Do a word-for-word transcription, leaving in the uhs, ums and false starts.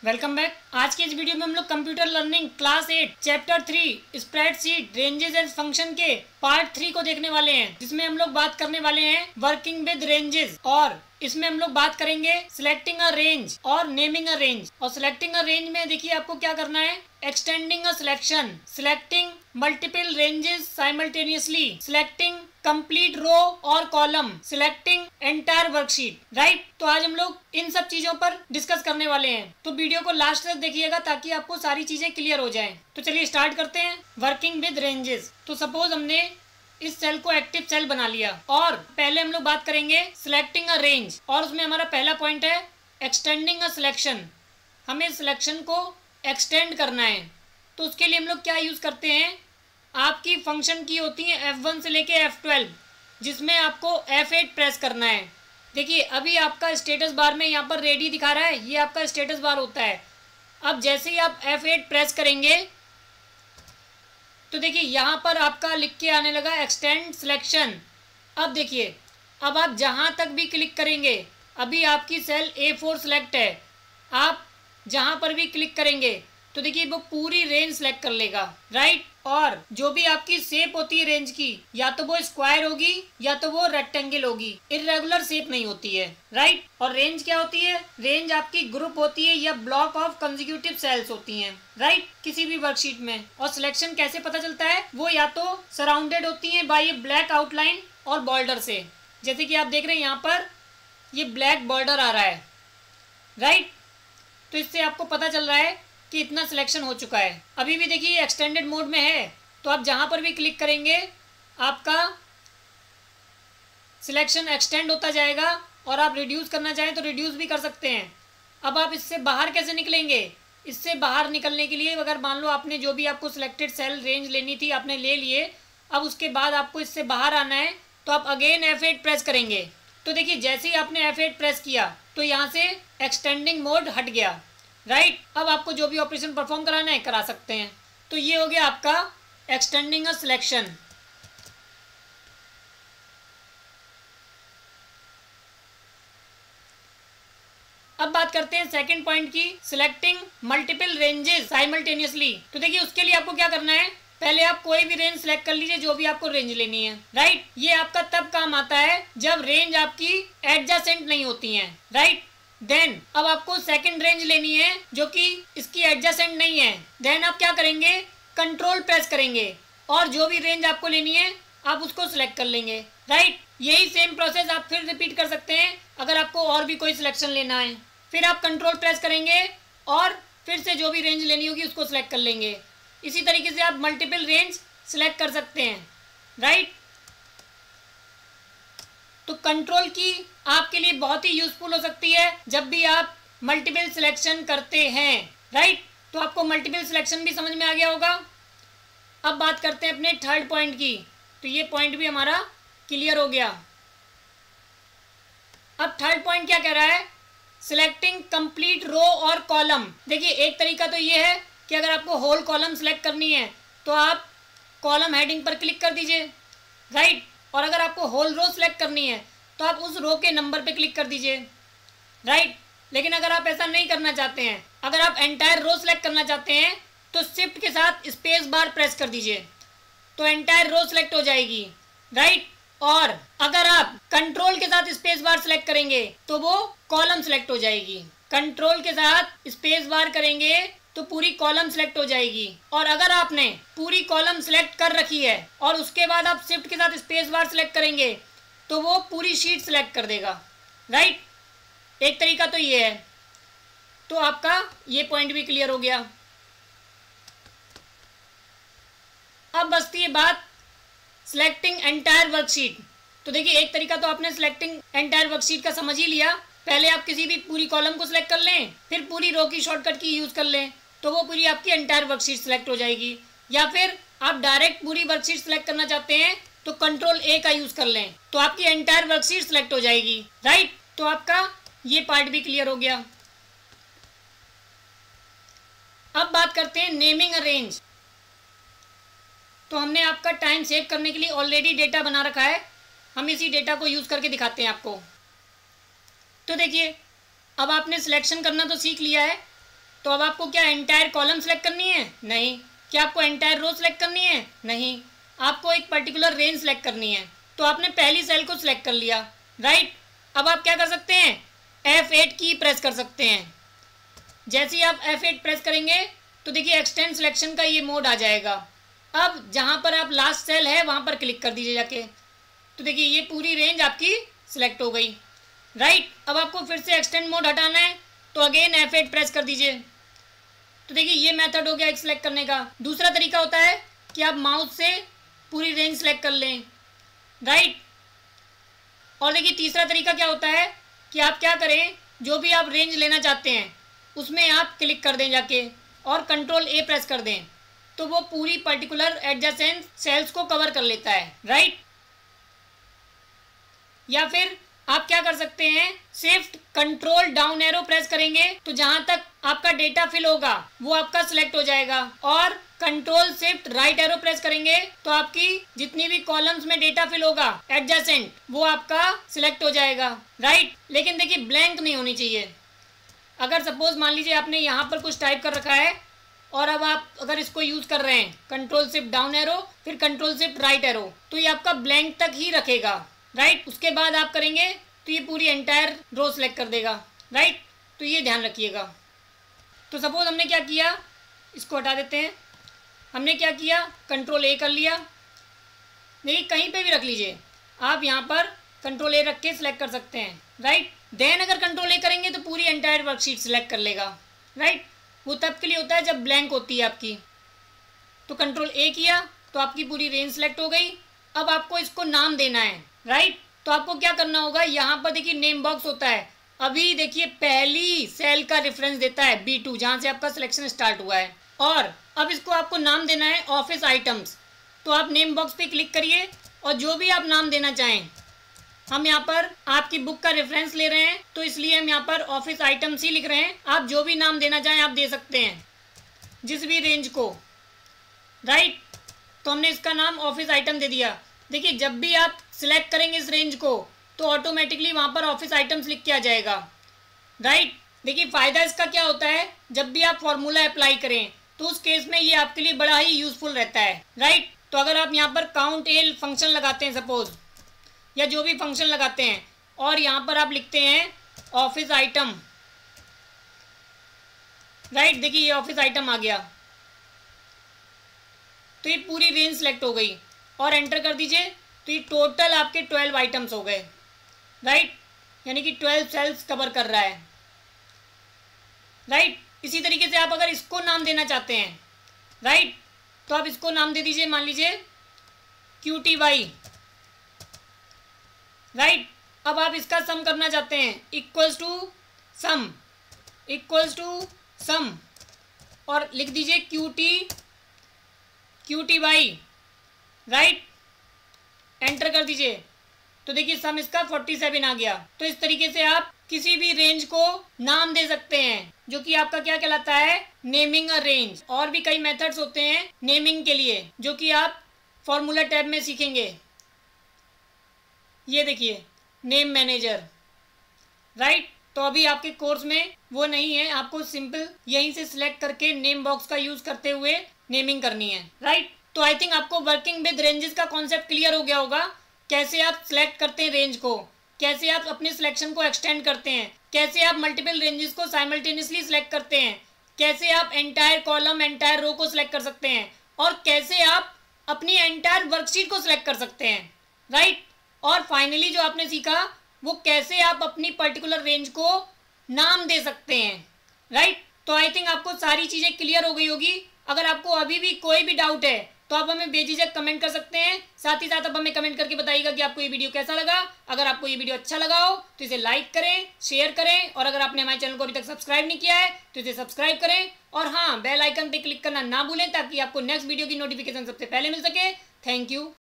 Welcome back. आज की इस वीडियो में हम लोग computer learning class eight chapter three spreadsheet ranges and function के पार्ट थ्री को देखने वाले हैं, जिसमें हम लोग बात करने वाले हैं वर्किंग विद रेंजेस। और इसमें हम लोग बात करेंगे सिलेक्टिंग अ रेंज और नेमिंग अ रेंज। और सिलेक्टिंग अ रेंज में देखिए आपको क्या करना है, extending a selection, selecting multiple ranges simultaneously, selecting complete row और column, selecting entire worksheet. Right, तो आज हम लोग इन सब चीजों पर डिस्कस करने वाले हैं, तो वीडियो को लास्ट तक देखिएगा ताकि आपको सारी चीजें क्लियर हो जाएं। तो चलिए स्टार्ट करते हैं। Working with ranges. तो सपोज हमने इस सेल को एक्टिव सेल बना लिया और पहले हम लोग बात करेंगे सिलेक्टिंग अ रेंज, और उसमें हमारा पहला पॉइंट है एक्सटेंडिंग अ सिलेक्शन। हमें सिलेक्शन को एक्सटेंड करना है, तो उसके लिए हम लोग क्या यूज करते हैं, आपकी फंक्शन की होती है एफ वन से लेके एफ ट्वेल्व, जिसमें आपको एफ एट प्रेस करना है। देखिए अभी आपका स्टेटस बार में यहाँ पर रेडी दिखा रहा है, ये आपका स्टेटस बार होता है। अब जैसे ही आप एफ एट प्रेस करेंगे तो देखिए यहाँ पर आपका लिख के आने लगा एक्सटेंड सिलेक्शन। अब देखिए अब आप जहाँ तक भी क्लिक करेंगे, अभी आपकी सेल ए फोर सिलेक्ट है, आप जहाँ पर भी क्लिक करेंगे तो देखिए वो पूरी रेंज सेलेक्ट कर लेगा। राइट, और जो भी आपकी शेप होती है रेंज की, या तो वो स्क्वायर होगी या तो वो रेक्टेंगल होगी, इरेगुलर शेप नहीं होती है। राइट, और रेंज क्या होती है, रेंज आपकी ग्रुप होती है या ब्लॉक ऑफ कंसेक्यूटिव सेल्स होती हैं। राइट, किसी भी वर्कशीट में। और सिलेक्शन कैसे पता चलता है, वो या तो सराउंडेड होती है बाय ए ब्लैक आउटलाइन और बॉर्डर से, जैसे कि आप देख रहे हैं यहाँ पर ये ब्लैक बॉर्डर आ रहा है। राइट, तो इससे आपको पता चल रहा है कि इतना सिलेक्शन हो चुका है। अभी भी देखिए एक्सटेंडेड मोड में है, तो आप जहां पर भी क्लिक करेंगे आपका सिलेक्शन एक्सटेंड होता जाएगा, और आप रिड्यूस करना चाहें तो रिड्यूस भी कर सकते हैं। अब आप इससे बाहर कैसे निकलेंगे, इससे बाहर निकलने के लिए अगर मान लो आपने जो भी आपको सिलेक्टेड सेल रेंज लेनी थी आपने ले लिए, अब उसके बाद आपको इससे बाहर आना है तो आप अगेन एफ एट प्रेस करेंगे। तो देखिए जैसे ही आपने एफ एट प्रेस किया तो यहाँ से एक्सटेंडिंग मोड हट गया। राइट, अब आपको जो भी ऑपरेशन परफॉर्म कराना है करा सकते हैं। तो ये हो गया आपका एक्सटेंडिंग अ सिलेक्शन। अब बात करते हैं सेकंड पॉइंट की, सिलेक्टिंग मल्टीपल रेंजेस साइमल्टेनियसली। तो देखिए उसके लिए आपको क्या करना है, पहले आप कोई भी रेंज सेलेक्ट कर लीजिए जो भी आपको रेंज लेनी है। राइट, ये आपका तब काम आता है जब रेंज आपकी एडजेसेंट नहीं होती है। राइट, देन अब आपको सेकंड रेंज लेनी है जो कि इसकी एडजेसेंट नहीं है। देन आप क्या करेंगे, कंट्रोल प्रेस करेंगे और जो भी रेंज आपको लेनी है आप उसको सिलेक्ट कर लेंगे। राइट, यही सेम प्रोसेस आप फिर रिपीट कर सकते हैं अगर आपको और भी कोई सिलेक्शन लेना है। फिर आप कंट्रोल प्रेस करेंगे और फिर से जो भी रेंज लेनी होगी उसको सिलेक्ट कर लेंगे। इसी तरीके से आप मल्टीपल रेंज सिलेक्ट कर सकते हैं। राइट, तो कंट्रोल की आपके लिए बहुत ही यूजफुल हो सकती है जब भी आप मल्टीपल सिलेक्शन करते हैं। राइट, तो आपको मल्टीपल सिलेक्शन भी समझ में आ गया होगा। अब बात करते हैं अपने थर्ड पॉइंट की, तो ये पॉइंट भी हमारा क्लियर हो गया। अब थर्ड पॉइंट क्या कह रहा है, सिलेक्टिंग कंप्लीट रो और कॉलम। देखिए एक तरीका तो ये है कि अगर आपको होल कॉलम सेलेक्ट करनी है तो आप कॉलम हेडिंग पर क्लिक कर दीजिए। राइट, और अगर आपको होल रो सेलेक्ट करनी है तो आप उस रो के नंबर पे क्लिक कर दीजिए। राइट, लेकिन अगर आप ऐसा नहीं करना चाहते हैं, अगर आप एंटायर रो सेलेक्ट करना चाहते हैं तो शिफ्ट के साथ स्पेस बार प्रेस कर दीजिए, तो एंटायर रो सेलेक्ट हो जाएगी। राइट, और अगर आप कंट्रोल के साथ स्पेस बार सेलेक्ट करेंगे तो वो कॉलम सेलेक्ट हो जाएगी। कंट्रोल के साथ स्पेस बार करेंगे तो पूरी कॉलम सेलेक्ट हो जाएगी। और अगर आपने पूरी कॉलम सेलेक्ट कर रखी है और उसके बाद आप शिफ्ट के साथ स्पेस बार सेलेक्ट करेंगे तो वो पूरी शीट सेलेक्ट कर देगा। राइट, एक तरीका तो ये है। तो आपका ये पॉइंट भी क्लियर हो गया। अब बचती है बात सिलेक्टिंग एंटायर वर्कशीट। तो देखिए एक तरीका तो आपने सिलेक्टिंग एंटायर वर्कशीट का समझ ही लिया। पहले आप किसी भी पूरी कॉलम को सिलेक्ट कर लें, फिर पूरी रो की शॉर्टकट की यूज कर लें, तो वो पूरी आपकी एंटायर वर्कशीट सिलेक्ट हो जाएगी। या फिर आप डायरेक्ट पूरी वर्कशीट सिलेक्ट करना चाहते हैं तो कंट्रोल ए का यूज कर लें, तो आपकी एंटायर वर्कशीट सिलेक्ट हो जाएगी। राइट, तो आपका ये पार्ट भी क्लियर हो गया। अब बात करते हैं नेमिंग अ रेंज। तो हमने आपका टाइम सेव करने के लिए ऑलरेडी डेटा बना रखा है, हम इसी डेटा को यूज करके दिखाते हैं आपको। तो देखिए अब आपने सिलेक्शन करना तो सीख लिया है, तो अब आपको क्या एंटायर कॉलम सेलेक्ट करनी है? नहीं। क्या आपको एंटायर रो सेलेक्ट करनी है? नहीं। आपको एक पर्टिकुलर रेंज सेलेक्ट करनी है। तो आपने पहली सेल को सिलेक्ट कर लिया, राइट। अब आप क्या कर सकते हैं? एफ एट की प्रेस कर सकते हैं। जैसे ही आप एफ एट प्रेस करेंगे तो देखिए एक्सटेंड सिलेक्शन का ये मोड आ जाएगा। अब जहाँ पर आप लास्ट सेल है वहाँ पर क्लिक कर दीजिए जाके, तो देखिए ये पूरी रेंज आपकी सिलेक्ट हो गई, राइट। अब आपको फिर से एक्सटेंड मोड हटाना है तो अगेन एफ एट प्रेस कर दीजिए। तो देखिए ये मेथड हो गया एक सिलेक्ट करने का। दूसरा तरीका होता है कि आप माउस से पूरी रेंज सेलेक्ट कर लें, राइट। और देखिए तीसरा तरीका क्या होता है कि आप क्या करें, जो भी आप रेंज लेना चाहते हैं उसमें आप क्लिक कर दें जाके और कंट्रोल ए प्रेस कर दें, तो वो पूरी पर्टिकुलर एडजेसेंट सेल्स को कवर कर लेता है, राइट। या फिर आप क्या कर सकते हैं, shift control down arrow press करेंगे तो जहां तक आपका डेटा फिल होगा वो आपका सिलेक्ट हो जाएगा, और control shift right arrow press करेंगे तो आपकी जितनी भी कॉलम्स में डेटा फिल होगा एडजेसेंट वो आपका सिलेक्ट हो जाएगा, राइट। लेकिन देखिए ब्लैंक नहीं होनी चाहिए। अगर सपोज मान लीजिए आपने यहाँ पर कुछ टाइप कर रखा है और अब आप अगर इसको यूज कर रहे हैं कंट्रोल शिफ्ट डाउन एरो फिर कंट्रोल शिफ्ट राइट एरो, तो ये आपका ब्लैंक तक ही रखेगा, राइट। उसके बाद आप करेंगे तो ये पूरी एंटायर रो सेलेक्ट कर देगा, राइट। तो ये ध्यान रखिएगा। तो सपोज हमने क्या किया, इसको हटा देते हैं। हमने क्या किया, कंट्रोल ए कर लिया। देखिए कहीं पे भी रख लीजिए आप, यहाँ पर कंट्रोल ए रख के सिलेक्ट कर सकते हैं, राइट। देन अगर कंट्रोल ए करेंगे तो पूरी एंटायर वर्कशीट सिलेक्ट कर लेगा, राइट। वो तब के लिए होता है जब ब्लैंक होती है आपकी। तो कंट्रोल ए किया तो आपकी पूरी रेंज सेलेक्ट हो गई। अब आपको इसको नाम देना है, राइट। तो आपको क्या करना होगा, यहाँ पर देखिए नेम बॉक्स होता है। अभी देखिए पहली सेल का रेफरेंस देता है बी टू, जहाँ से आपका सिलेक्शन स्टार्ट हुआ है। और अब इसको आपको नाम देना है ऑफिस आइटम्स। तो आप नेम बॉक्स पे क्लिक करिए और जो भी आप नाम देना चाहें, हम यहाँ पर आपकी बुक का रेफरेंस ले रहे हैं तो इसलिए हम यहाँ पर ऑफिस आइटम्स ही लिख रहे हैं। आप जो भी नाम देना चाहें आप दे सकते हैं, जिस भी रेंज को, राइट। तो हमने इसका नाम ऑफिस आइटम दे दिया। देखिए जब भी आप सिलेक्ट करेंगे इस रेंज को तो ऑटोमेटिकली वहाँ पर ऑफिस आइटम्स लिख के आ जाएगा, राइट। देखिए फ़ायदा इसका क्या होता है, जब भी आप फॉर्मूला अप्लाई करें तो उस केस में ये आपके लिए बड़ा ही यूजफुल रहता है, राइट। तो अगर आप यहाँ पर काउंट एल फंक्शन लगाते हैं सपोज, या जो भी फंक्शन लगाते हैं और यहाँ पर आप लिखते हैं ऑफिस आइटम, राइट। देखिए ये ऑफिस आइटम आ गया तो ये पूरी रेंज सेलेक्ट हो गई और एंटर कर दीजिए तो ये टोटल आपके ट्वेल्व आइटम्स हो गए, राइट। यानी कि ट्वेल्व सेल्स कवर कर रहा है, राइट। इसी तरीके से आप अगर इसको नाम देना चाहते हैं, राइट, तो आप इसको नाम दे दीजिए, मान लीजिए क्यू टी वाई, राइट। अब आप इसका सम करना चाहते हैं, equals to sum, equals to sum, और लिख दीजिए Q T Q T Y, right. Enter कर दीजिए तो देखिए सम इसका फोर्टी सेवन आ गया। तो इस तरीके से आप किसी भी रेंज को नाम दे सकते हैं, जो कि आपका क्या कहलाता है, नेमिंग अ रेंज। और भी कई मेथड्स होते हैं नेमिंग के लिए जो कि आप फॉर्मूला टैब में सीखेंगे। ये देखिए नेम मैनेजर, राइट। तो अभी आपके कोर्स में वो नहीं है, आपको सिंपल यहीं से सिलेक्ट करके नेम बॉक्स का यूज करते हुए नेमिंग करनी है, राइट। तो आई थिंक आपको वर्किंग विद रेंजेस का कॉन्सेप्ट क्लियर हो गया होगा। कैसे आप सिलेक्ट करते हैं रेंज को, कैसे आप अपने सिलेक्शन को एक्सटेंड करते हैं, कैसे आप मल्टीपल रेंजेस को साइमल्टेनियसली सिलेक्ट करते हैं, कैसे आप एंटायर कॉलम एंटायर रो को सिलेक्ट कर सकते हैं, और कैसे आप अपनी एंटायर वर्कशीट को सिलेक्ट कर सकते हैं, राइट। और फाइनली जो आपने सीखा वो कैसे आप अपनी पर्टिकुलर रेंज को नाम दे सकते हैं, राइट। तो आई थिंक आपको सारी चीज़ें क्लियर हो गई होगी। अगर आपको अभी भी कोई भी डाउट है तो आप हमें बेझिझक कमेंट कर सकते हैं। साथ ही साथ आप हमें कमेंट करके बताइएगा कि आपको ये वीडियो कैसा लगा। अगर आपको ये वीडियो अच्छा लगा हो तो इसे लाइक करें, शेयर करें, और अगर आपने हमारे चैनल को अभी तक सब्सक्राइब नहीं किया है तो इसे सब्सक्राइब करें। और हाँ, बेल आइकन पे क्लिक करना ना भूलें ताकि आपको नेक्स्ट वीडियो की नोटिफिकेशन सबसे पहले मिल सके। Thank you.